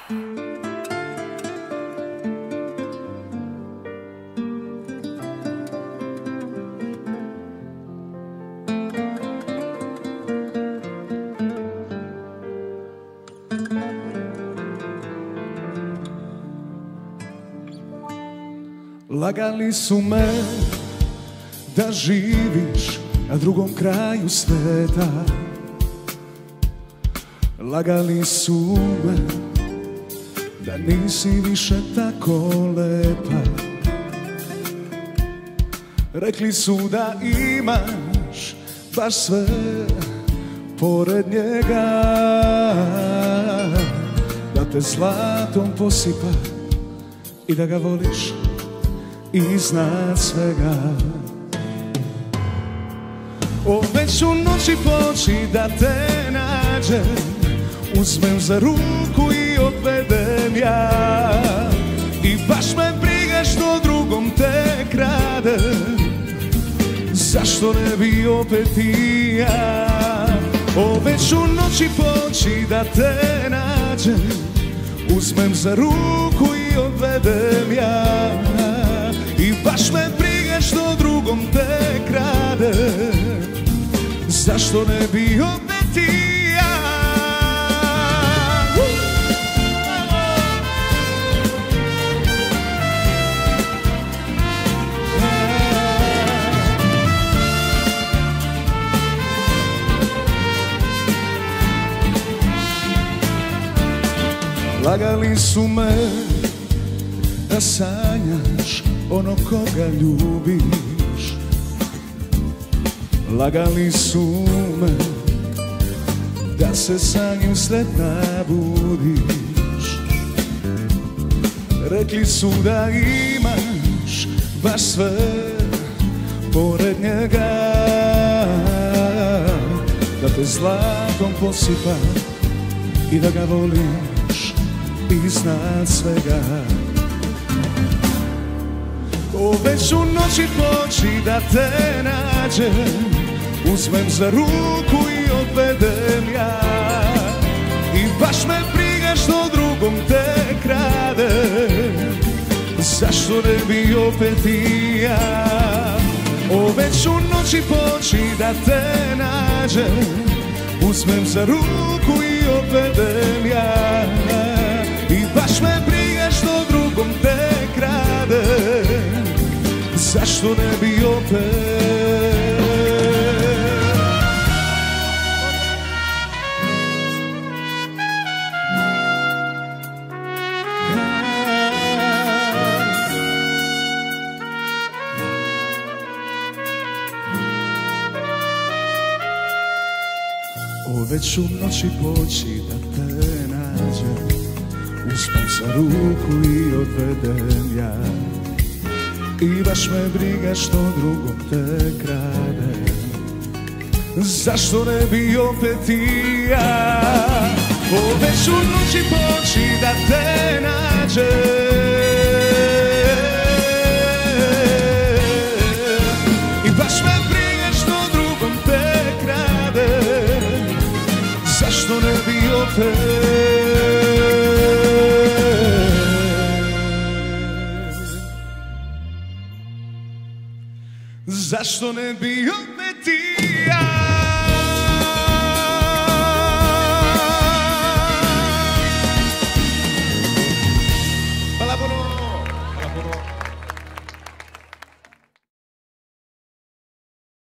Lagali su me da živiš na drugom kraju sveta. Lagali su me da nisi više tako lepa. Rekli su da imaš baš sve pored njega, da te zlatom posipa i da ga voliš iznad svega. Već u noći poći da te nađem, uzmem za ruku i odvedem ja. I baš me briga što drugom te krade, zašto ne bi opet i ja. Već u noći poći da te nađem, uzmem za ruku i odvedem ja. I baš me briga što drugom te krade, zašto ne bi opet i ja. Lagali su me da sanjaš ono koga ljubiš. Lagali su me da se sa njim sretna budiš. Rekli su da imaš baš sve pored njega, da te zlatom posipa i da ga voliš iznad svega. Već u noći poći da te nađem, uzmem za ruku i odvedem ja. I baš me briga što drugom te krade, zašto ne bi opet i ja. Već u noći poći da te nađem, uzmem za ruku i odvedem ja. I baš me briga što drugom te krade, zašto ne bi opet. Već u noći poći da te nađem, uzmem za ruku i odvedem ja. I baš me briga što drugom te krade, zašto ne bi opet i ja. Već u noći poći da te nađem, i baš me briga što drugom te krade, zašto ne bi opet. Zašto ne bi opet.